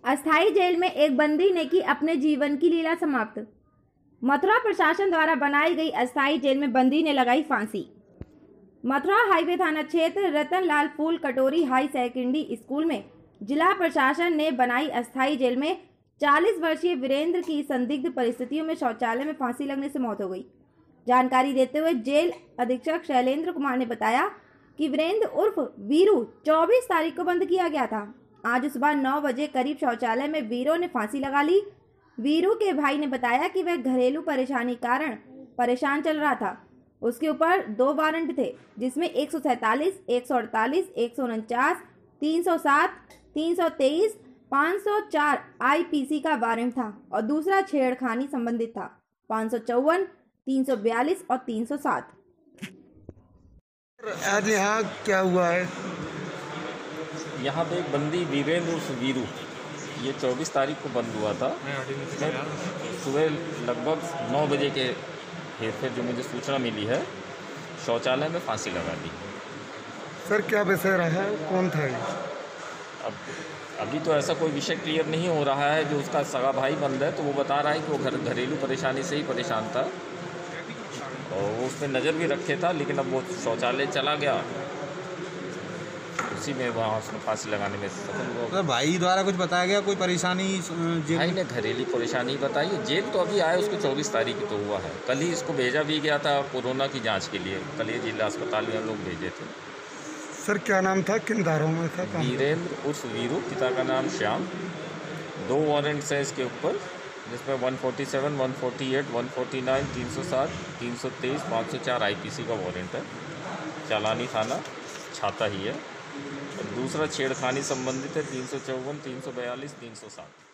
अस्थायी जेल में एक बंदी ने की अपने जीवन की लीला समाप्त। मथुरा प्रशासन द्वारा बनाई गई अस्थायी जेल में बंदी ने लगाई फांसी। मथुरा हाईवे थाना क्षेत्र रतनलाल फूल कटोरी हाई सेकेंडरी स्कूल में जिला प्रशासन ने बनाई अस्थायी जेल में 40 वर्षीय वीरेंद्र की संदिग्ध परिस्थितियों में शौचालय में फांसी लगने से मौत हो गई। जानकारी देते हुए जेल अधीक्षक शैलेंद्र कुमार ने बताया कि वीरेंद्र उर्फ वीरू 24 तारीख को बंद किया गया था। आज सुबह 9 बजे करीब शौचालय में वीरू ने फांसी लगा ली। वीरू के भाई ने बताया कि वह घरेलू परेशानी कारण परेशान चल रहा था। उसके ऊपर 2 वारंट थे, जिसमें 147, 148, 149, 307, 323, 504 आईपीसी का वारंट था और दूसरा छेड़खानी संबंधित था 554, 342 और 307। आज यहाँ क्या हुआ है? यहाँ पे एक बंदी वीरेंद्र उर्फ वीरू, ये 24 तारीख को बंद हुआ था। सुबह लगभग 9 बजे के हेरफेर जो मुझे सूचना मिली है, शौचालय में फांसी लगा दी। सर क्या विषय रहा है, कौन था ये? अब अभी तो ऐसा कोई विषय क्लियर नहीं हो रहा है। जो उसका सगा भाई बंद है तो वो बता रहा है कि वो घरेलू परेशानी से ही परेशान था और वो उस पर नज़र भी रखे था, लेकिन अब वो शौचालय चला गया, उसी में वहाँ उसने फांसी लगाने में सफल हुआ। तो भाई द्वारा कुछ बताया गया, कोई परेशानी? भाई ने घरेलू परेशानी बताई। जेल तो अभी आया उसको 24 तारीख को तो हुआ है। कल ही इसको भेजा भी गया था कोरोना की जांच के लिए। कल ही जिला अस्पताल में हम लोग भेजे थे। सर क्या नाम था, किन धाराओं में था? वीरेंद्र उर्फ वीरू, पिता का नाम श्याम। 2 वारंट्स हैं इसके ऊपर, जिसमें 147, 148, 149, 307, 323, 504 आईपीसी का वारंट है। चालानी थाना छाता ही है। और दूसरा छेड़खानी संबंधित है 354, 342, 307।